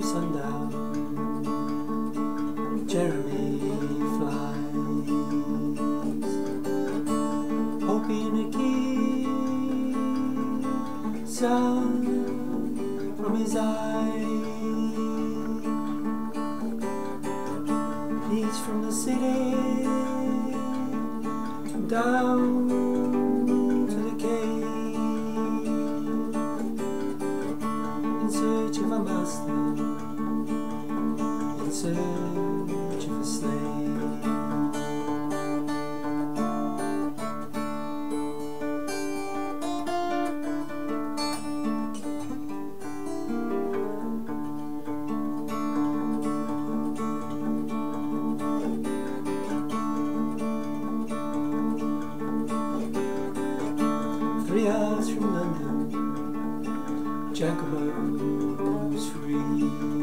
sundown, Jeremy flies, hoping to keep sun from his eyes. He's from the city down to the cave, in search of a master, in search of a slave. 3 hours from London, Jacobo's free,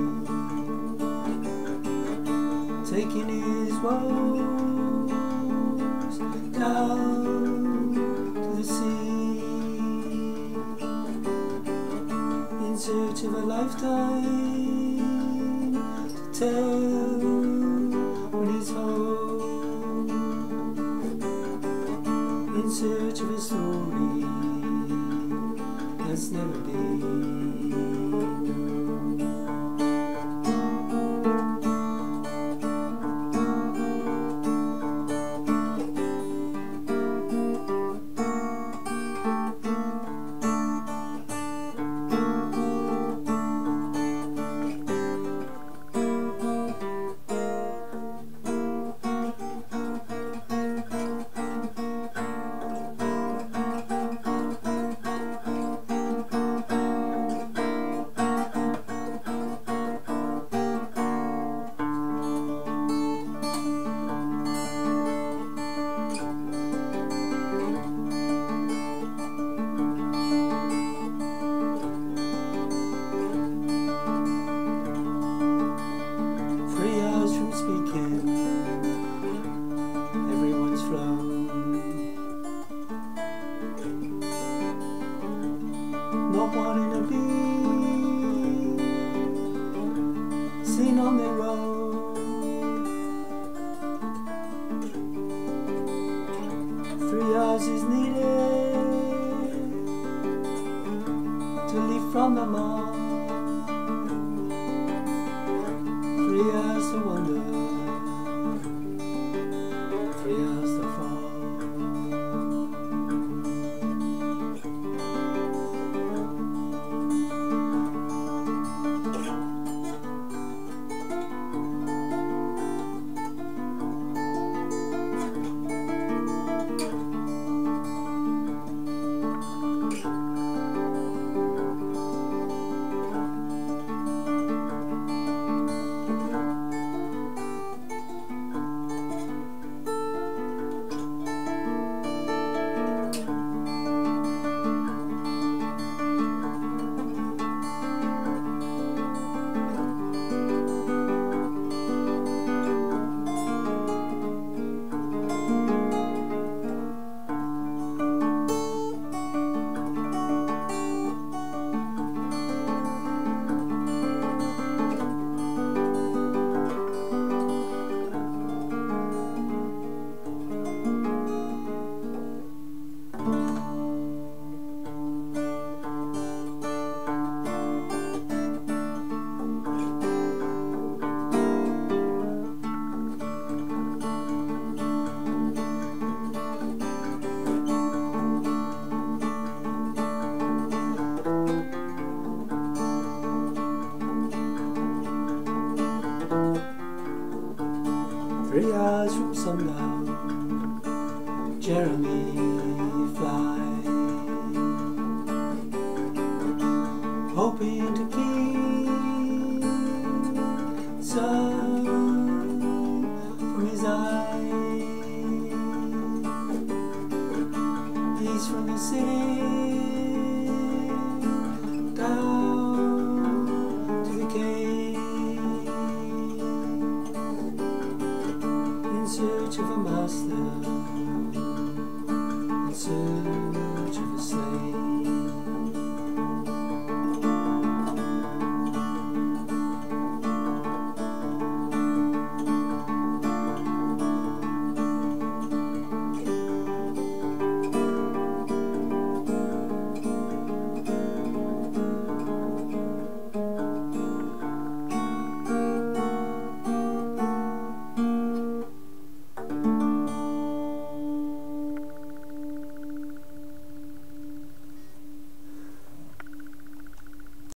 taking his woes down to the sea, in search of a lifetime to tell when he's home, in search of a story that's never been known. Speaking, everyone's flown, not wanting to be seen on their own. 3 hours is needed to leave from the mark. 3 hours to wonder, 3 hours to fall. Three hours from sundown, Jeremy flies, hoping to keep sun from his eyes. He's from the city down to the cave, in search of a master, in search